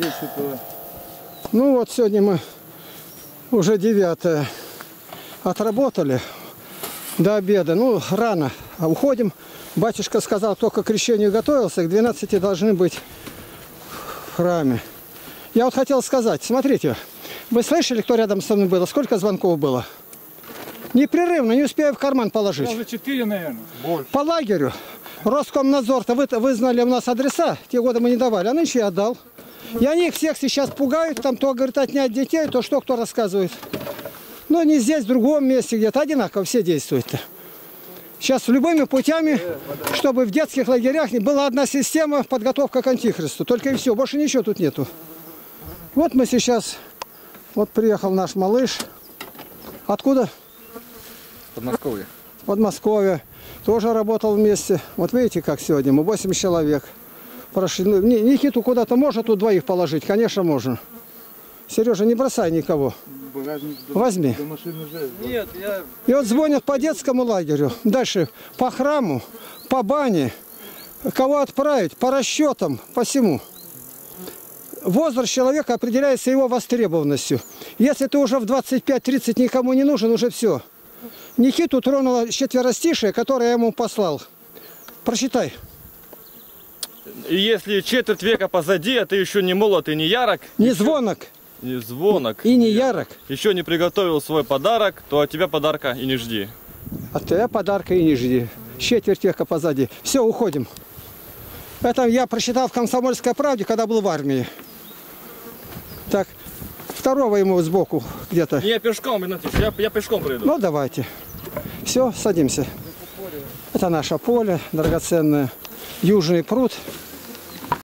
здесь это... Ну вот сегодня мы уже 9 отработали до обеда. Ну, рано уходим. Батюшка сказал, только к крещению готовился, к 12 должны быть в храме. Я вот хотел сказать, смотрите, вы слышали, кто рядом со мной было? Сколько звонков было? Непрерывно, не успею в карман положить. Уже 4, наверное. Больше. По лагерю. Роскомнадзор-то вы знали у нас адреса, те годы мы не давали, а нынче я отдал. И они их всех сейчас пугают, там то говорит отнять детей, то что кто рассказывает. Но не здесь, в другом месте где-то, одинаково все действуют-то. Сейчас любыми путями, чтобы в детских лагерях была одна система подготовка к антихристу. Только и все, больше ничего тут нету. Вот мы сейчас, вот приехал наш малыш. Откуда? Подмосковье. Подмосковье. Тоже работал вместе. Вот видите, как сегодня мы 8 человек. Прошли. Ну, Никиту куда-то можно тут двоих положить? Конечно, можно. Сережа, не бросай никого. Возьми. Нет, я... И вот звонят по детскому лагерю. Дальше по храму, по бане. Кого отправить? По расчетам, по всему. Возраст человека определяется его востребованностью. Если ты уже в 25-30 никому не нужен, уже все. Никиту тронуло четверостишее, которое я ему послал. Прочитай. И если четверть века позади, а ты еще не молод и не ярок, Не звонок. не звонок, И не ярок. еще не приготовил свой подарок, то от тебя подарка и не жди. От тебя подарка и не жди. Четверть века позади. Все, уходим. Это я прочитал в «Комсомольской правде», когда был в армии. Так, второго ему сбоку где-то. Не, я пешком, Игнатьевич, я пешком приду. Ну, давайте. Все, садимся. Это наше поле драгоценное. Южный пруд.